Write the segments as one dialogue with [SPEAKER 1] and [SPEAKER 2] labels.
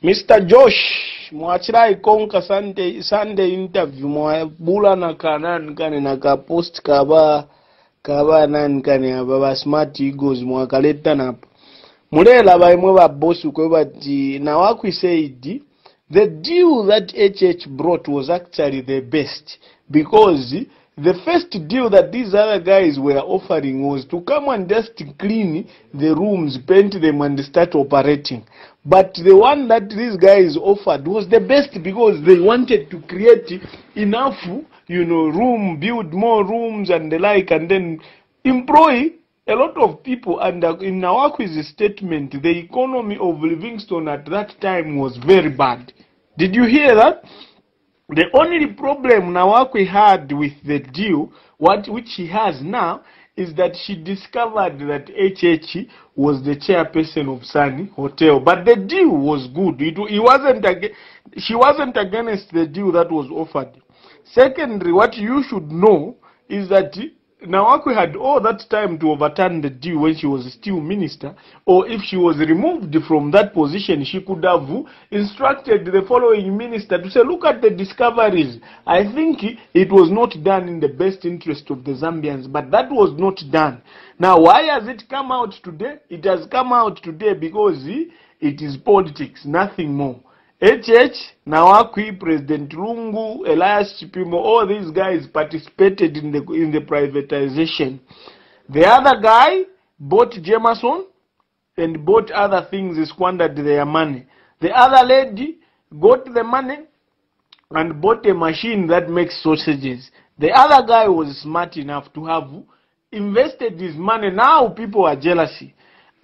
[SPEAKER 1] Mr. Josh, mwachira ikonka Sunday interview mwabula na kanan kane na ka post kaba nan kane aba Smart Eagles mwakaleta napa. Mulela baimwe ba boss ukwe bati na wakwi said the deal that HH brought was actually the best because the first deal that these other guys were offering was to come and just clean the rooms, paint them and start operating. But the one that these guys offered was the best because they wanted to create enough, room, build more rooms and the like, and then employ a lot of people. And in Nawakwi's statement, the economy of Livingstone at that time was very bad. Did you hear that? The only problem Nawakwi had with the deal, which she has now, is that she discovered that HH was the chairperson of Sunny Hotel. But the deal was good. She wasn't against the deal that was offered. Secondly, what you should know is that Nawakwi had all that time to overturn the deal when she was still minister, or if she was removed from that position, she could have instructed the following minister to say, look at the discoveries. I think it was not done in the best interest of the Zambians, but that was not done. Now, why has it come out today? It has come out today because it is politics, nothing more. HH, Nawakwi, President Lungu, Elias Chipimo, all these guys participated in the privatization. The other guy bought Jameson and bought other things, squandered their money. The other lady got the money and bought a machine that makes sausages. The other guy was smart enough to have invested his money. Now people are jealousy.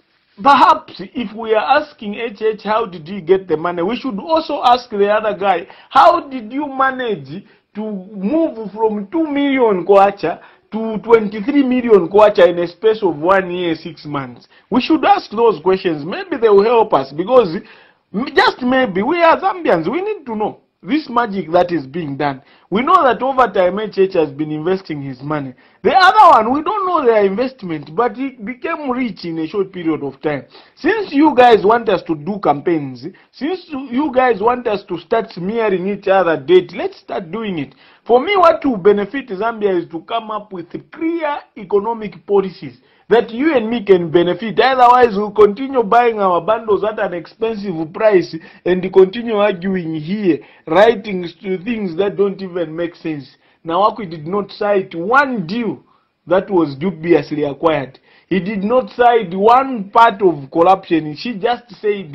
[SPEAKER 1] Perhaps if we are asking HH how did he get the money, we should also ask the other guy, how did you manage to move from 2 million kwacha to 23 million kwacha in a space of 1 year, 6 months? We should ask those questions. Maybe they will help us because just maybe we are Zambians. We need to know this magic that is being done. We know that over time HH has been investing his money. The other one, we don't know their investment, but he became rich in a short period of time. Since you guys want us to do campaigns, since you guys want us to start smearing each other date, let's start doing it. For me, what will benefit Zambia is to come up with clear economic policies that you and me can benefit. Otherwise, we'll continue buying our bundles at an expensive price and continue arguing here, writing things that don't even make sense. Nawakwi did not cite one deal that was dubiously acquired. He did not cite one part of corruption. She just said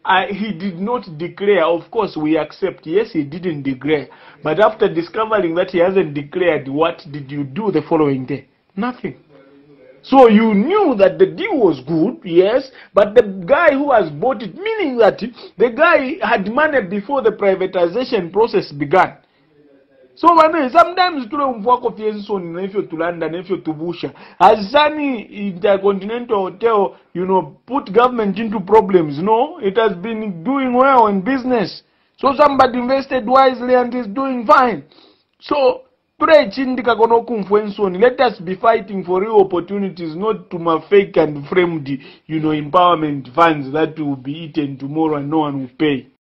[SPEAKER 1] he did not declare. Of course, we accept. Yes, he didn't declare. But after discovering that he hasn't declared, what did you do the following day? Nothing. So you knew that the deal was good, yes, but the guy who has bought it, meaning that the guy had money before the privatization process began. So sometimes if you to London, if you to Busha, as Sunny Intercontinental Hotel, put government into problems. No, it has been doing well in business. So somebody invested wisely and is doing fine. So let us be fighting for real opportunities, not to fake and framed, empowerment funds that will be eaten tomorrow and no one will pay.